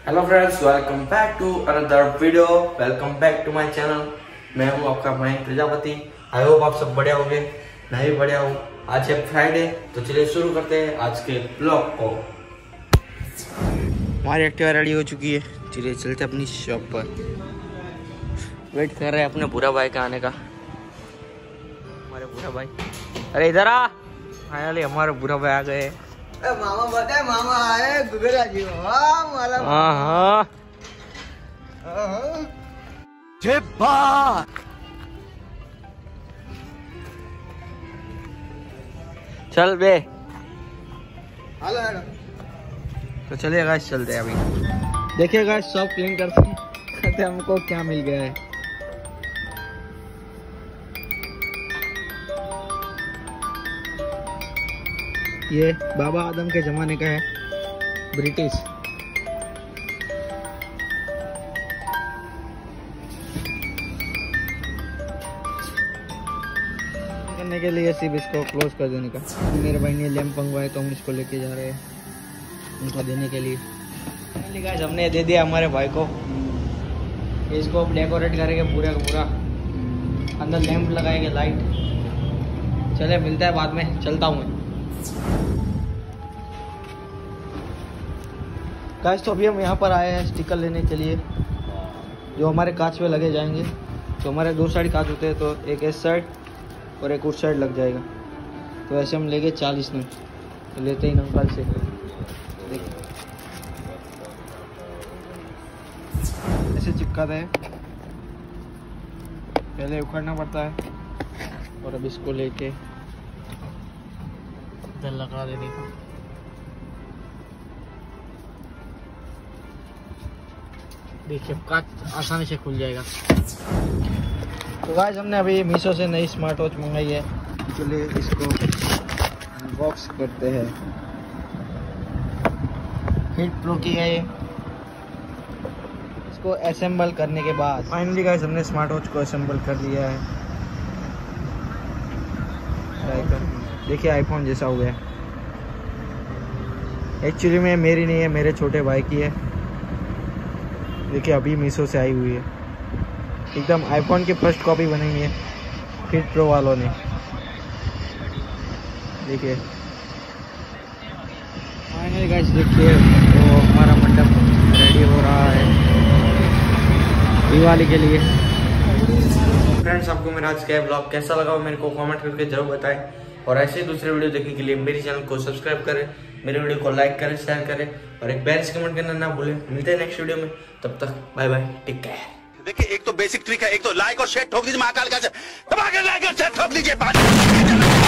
Hello friends, welcome back to another video. Welcome back to my channel. मैं हूं आपका Mayank Prajapati. I hope आप सब बढ़िया होंगे। मैं भी बढ़िया हूं। आज है फ्राइडे, तो चलिए शुरू करते हैं आज के ब्लॉग को। हमारी एक्टिवा रेडी हो चुकी है, चलिए चलते अपनी शॉप पर। वेट कर रहे हैं अपने बुरा भाई का आने का। हमारे बुरा भाई, अरे इधर आ। फाइनली हमारे बुरा भाई आ गए। मामा बताए, मामा आए गुगरा जी। हाँ चल बे। तो चलिए गाइस, चलते हैं अभी। देखिए गाइस, शॉप क्लीन करते हमको क्या मिल गया है। ये बाबा आदम के जमाने का है, ब्रिटिश। करने के लिए सिर्फ इसको क्लोज कर देने का। मेरे भाई ने लैंप मंगवाए तो हम इसको लेके जा रहे हैं उनको देने के लिए। गाइस, हमने दे दिया हमारे भाई को। इसको डेकोरेट करेंगे पूरा का पूरा, अंदर लैंप लगाएंगे, लाइट। चले मिलता है बाद में, चलता हूँ मैं। गाइस, तो अभी हम यहाँ पर आए हैं स्टिकर लेने के लिए, जो हमारे कांच पे लगे जाएंगे। तो हमारे दो साइड कांच होते हैं, तो एक इस साइड और एक उस साइड लग जाएगा। तो ऐसे हम लेंगे 40 में। तो लेते ही अंकल से ऐसे चिपकाते हैं, पहले उखाड़ना पड़ता है और अब इसको लेके इधर लगा देने का। देखिए कांच आसानी से खुल जाएगा। तो गाइस, हमने अभी मीशो से नई स्मार्ट वॉच मंगाई है। चलिए इसको अनबॉक्स करते हैं। हिट प्रो की है ये। इसको असेंबल करने के बाद फाइनली गाइस, हमने स्मार्ट वॉच को असेंबल कर लिया है। देखिए आईफोन जैसा हो गया। एक्चुअली में मेरी नहीं है, मेरे छोटे भाई की है। देखिए अभी मीशो से आई हुई है, एकदम आईफोन की फर्स्ट कॉपी बनाई है हिट प्रो वालों ने। देखिए फाइनली गाइस, देखिए तो हमारा मंडप रेडी हो रहा है दिवाली के लिए। फ्रेंड्स, आपको मेरा आज का ब्लॉग कैसा लगा मेरे को कमेंट करके जरूर बताएं। और ऐसे ही दूसरे वीडियो देखने के लिए मेरे चैनल को सब्सक्राइब करें, मेरे वीडियो को लाइक करें, शेयर करें और एक प्यार से कमेंट करना ना भूलें। मिलते हैं नेक्स्ट वीडियो में, तब तक बाय बाय, टेक केयर। देखिए, एक तो बेसिक ट्रिक है, एक तो लाइक और शेयर ठोक दीजिए, महाकाल का दबा के लाइक और शेयर ठोक दीजिए।